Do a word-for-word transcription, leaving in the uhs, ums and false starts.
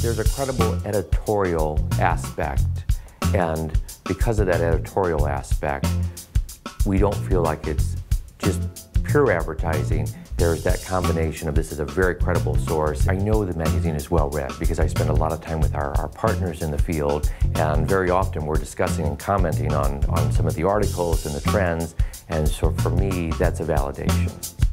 There's a credible editorial aspect, and because of that editorial aspect, we don't feel like it's just pure advertising. There's that combination of this is a very credible source. I know the magazine is well read because I spend a lot of time with our, our partners in the field, and very often we're discussing and commenting on, on some of the articles and the trends, and so for me, that's a validation.